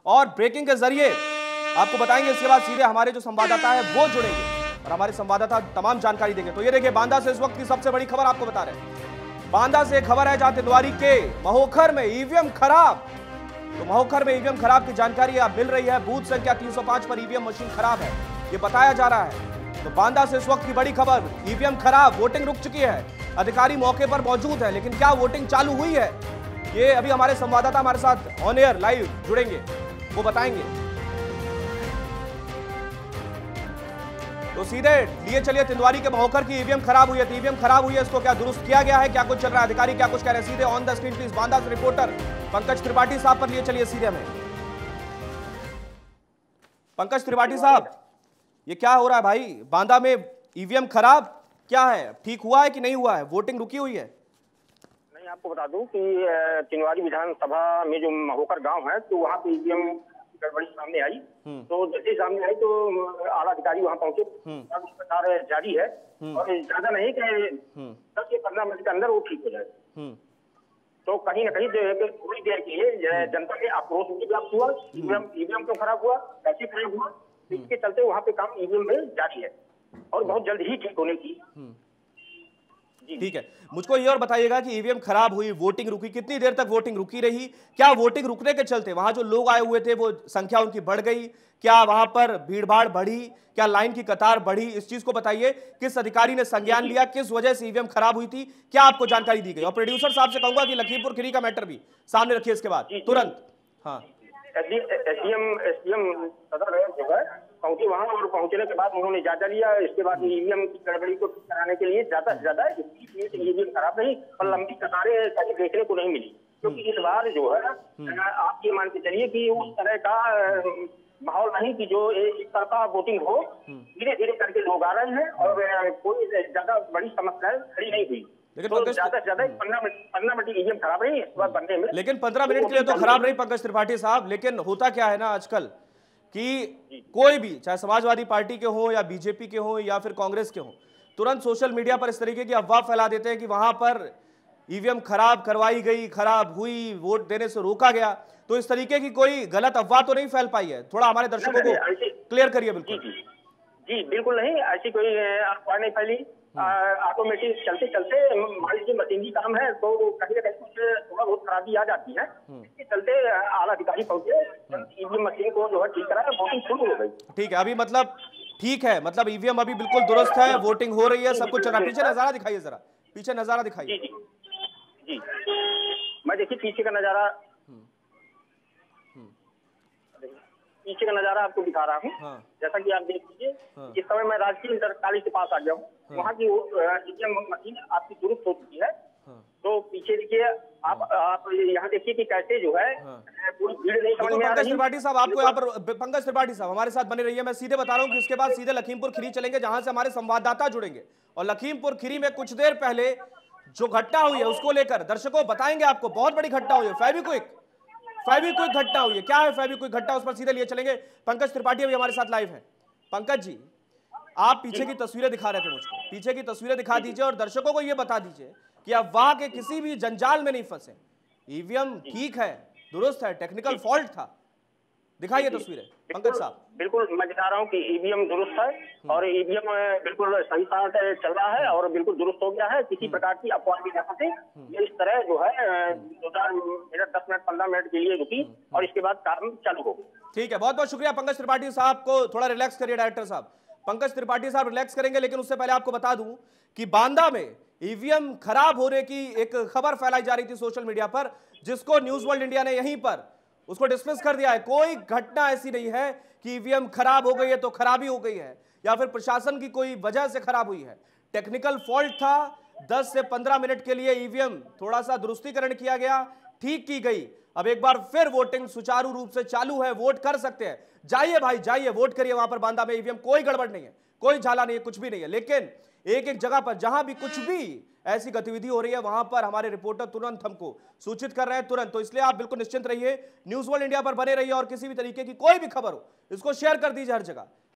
और ब्रेकिंग के जरिए आपको बताएंगे। इसके बाद सीधे हमारे जो संवाददाता है वो जुड़ेंगे और हमारे संवाददाता तमाम जानकारी देंगे। तो ये देखिए, बांदा से इस वक्त की सबसे बड़ी खबर आपको बता रहे हैं। बांदा से खबर है जहां तिंदवारी के महोखर में ईवीएम खराब। तो महोखर में ईवीएम खराब की जानकारी अब मिल रही है। बूथ संख्या 305 पर ईवीएम मशीन खराब है, ये बताया जा रहा है। तो बांदा से इस वक्त की बड़ी खबर, ईवीएम खराब, वोटिंग रुक चुकी है। अधिकारी मौके पर मौजूद है, लेकिन क्या वोटिंग चालू हुई है, ये अभी हमारे संवाददाता हमारे साथ ऑन एयर लाइव जुड़ेंगे, वो बताएंगे। तो सीधे लिए चलिए, तिंदवारी के महोखर की ईवीएम खराब हुई है। ईवीएम खराब हुई है, इसको क्या दुरुस्त किया गया है, क्या कुछ चल रहा है, अधिकारी क्या कुछ कह रहे हैं, सीधे on the screen please Banda से रिपोर्टर पंकज त्रिपाठी साहब पर लिए चलिए सीधे हमें। पंकज त्रिपाठी साहब, ये क्या हो रहा है भाई? बांदा में ईवीएम खराब, क्या है, ठीक हुआ है कि नहीं हुआ है, वोटिंग रुकी हुई है? नहीं, आपको बता दूं कि तिंदवारी विधानसभा में जो महोकर गांव है, तो वहां पे ईवीएम गड़बड़ी सामने आई। तो जैसे सामने आई तो आला अधिकारी वहां पहुंचे। अब इस प्रकार जारी है और ज्यादा नहीं कि 10 से 15 मिनट के अंदर वो ठीक हो जाए। तो कहीं ना कहीं थोड़ी देर के लिए जनता के आक्रोश भी व्याप्त हुआ। ईवीएम क्यों खराब हुआ, कैसे खराब हुआ, इसके चलते वहाँ पे काम ईवीएम में जारी है और बहुत जल्द ही ठीक होने की। ठीक है, मुझको ये और बताइएगा कि ईवीएम खराब हुई, वोटिंग रुकी, कितनी देर तक वोटिंग रुकी रही? क्या वोटिंग रुकने के चलते वहां जो लोग आए हुए थे वो संख्या उनकी बढ़ गई? क्या वहां पर भीड़भाड़ बढ़ी? क्या लाइन की कतार बढ़ी? इस चीज को बताइए, किस अधिकारी ने संज्ञान लिया, किस वजह से ईवीएम खराब हुई थी, क्या आपको जानकारी दी गई? और प्रोड्यूसर साहब से कहूंगा कि लखीमपुर खीरी का मैटर भी सामने रखिए इसके बाद तुरंत। हाँ, एसडीएम सदर जो है पहुंचे वहां और पहुंचने के बाद उन्होंने जायजा लिया। इसके बाद ईवीएम की गड़बड़ी को ठीक कराने के लिए ज्यादा से ज्यादा ईवीएम खराब नहीं और लंबी कतारें कहीं देखने को नहीं मिली, क्योंकि इस बार जो है आप ये मान के चलिए कि उस तरह का माहौल नहीं कि जो एक तरफा वोटिंग हो। धीरे धीरे करके लोग आ रहे हैं और कोई ज्यादा बड़ी समस्या खड़ी नहीं हुई। लेकिन तो ज्यादा से ज्यादा 15 मिनट ईवीएम खराब रही है इस बार बनने में। लेकिन 15 मिनट के लिए तो खराब नहीं पंकज त्रिपाठी साहब, लेकिन होता क्या है ना आजकल कि कोई भी, चाहे समाजवादी पार्टी के हो या बीजेपी के हो या फिर कांग्रेस के हो, तुरंत सोशल मीडिया पर इस तरीके की अफवाह फैला देते हैं कि वहां पर ईवीएम खराब करवाई गई, खराब हुई, वोट देने से रोका गया। तो इस तरीके की कोई गलत अफवाह तो नहीं फैल पाई है? थोड़ा हमारे दर्शकों को क्लियर करिए। बिल्कुल जी बिल्कुल नहीं, ऐसी कोई अफवाह नहीं फैली। ऑटोमेटिक चलते चलते मान लीजिए मशीनरी काम है तो कहीं ना कहीं कुछ थोड़ा बहुत खराबी आ जाती है। इसके चलते आला अधिकारी पहुंचे, ईवीएम मशीन को जो है ठीक करा, वोटिंग शुरू हो गई। ठीक है, अभी मतलब ठीक है, मतलब ईवीएम अभी बिल्कुल दुरुस्त है, वोटिंग हो रही है, सब कुछ चल रहा है। पीछे नजारा दिखाइए जरा, पीछे नजारा दिखाइए। जी मैं देखिए पीछे का नजारा, पीछे का नजारा आपको दिखा रहा हूँ। हाँ। जैसा कि आप देख लीजिए, इस समय मैं राजकीय इंटर कॉलेज के पास आ गया हूँ। हाँ। वहाँ की ईवीएम मशीन आपकी दुरुस्त हो चुकी है। हाँ। तो पीछे देखिए आप यहाँ देखिए कि कैसे जो है पूरी भीड़ नहीं समझ में आ रही। पंकज त्रिपाठी साहब, आपको यहाँ पर पंकज त्रिपाठी साहब हमारे साथ बने रहिए। मैं सीधे बता रहा हूँ कि इसके बाद सीधे लखीमपुर खीरी चलेंगे, जहां से हमारे संवाददाता जुड़ेंगे। और लखीमपुर खीरी में कुछ देर पहले जो घटना हुई है उसको लेकर दर्शकों बताएंगे आपको। बहुत बड़ी घटना हुई है, फेविक्विक घटना हुई है। क्या है फेविक्विक घटना, उस पर सीधे लिए चलेंगे। पंकज त्रिपाठी अभी हमारे साथ लाइव है। पंकज जी, आप पीछे की तस्वीरें दिखा रहे थे मुझको, पीछे की तस्वीरें दिखा दीजिए और दर्शकों को यह बता दीजिए कि आप वहां के किसी भी जंजाल में नहीं फंसे। ईवीएम ठीक है, दुरुस्त है, टेक्निकल फॉल्ट था, दिखाइए तस्वीरें पंकज साहब। बिल्कुल मैं दिखा रहा हूँ कि ईवीएम दुरुस्त है और ईवीएम बिल्कुल सही साथ चल रहा है और बिल्कुल दुरुस्त हो गया है। किसी प्रकार की अफवाह भी नहीं थी। ये इस तरह जो है 2-4 मिनट 10 मिनट 15 मिनट के लिए रुकी और इसके बाद काम चालू हो गया। ठीक है, बहुत बहुत शुक्रिया पंकज त्रिपाठी साहब को। थोड़ा रिलैक्स करिए डायरेक्टर साहब। पंकज त्रिपाठी साहब रिलैक्स करेंगे, लेकिन उससे पहले आपको बता दूं कि बांदा में ईवीएम खराब होने की एक खबर फैलाई जा रही थी सोशल मीडिया पर, जिसको न्यूज वर्ल्ड इंडिया ने यहीं पर उसको डिस्मिस कर दिया है। कोई घटना ऐसी नहीं है कि ईवीएम खराब हो गई है तो खराबी हो गई है या फिर प्रशासन की कोई वजह से खराब हुई है। टेक्निकल फॉल्ट था, 10 से 15 मिनट के लिए ईवीएम थोड़ा सा दुरुस्तीकरण किया गया, ठीक की गई। अब एक बार फिर वोटिंग सुचारू रूप से चालू है, वोट कर सकते हैं। जाइए भाई, जाइए वोट करिए। वहां पर बांदा में ईवीएम कोई गड़बड़ नहीं है, कोई झाला नहीं है, कुछ भी नहीं है। लेकिन एक एक जगह पर जहां भी कुछ भी ऐसी गतिविधि हो रही है वहां पर हमारे रिपोर्टर तुरंत हमको सूचित कर रहे हैं, तुरंत। तो इसलिए आप बिल्कुल निश्चिंत रहिए, न्यूज वर्ल्ड इंडिया पर बने रहिए और किसी भी तरीके की कोई भी खबर हो इसको शेयर कर दीजिए हर जगह।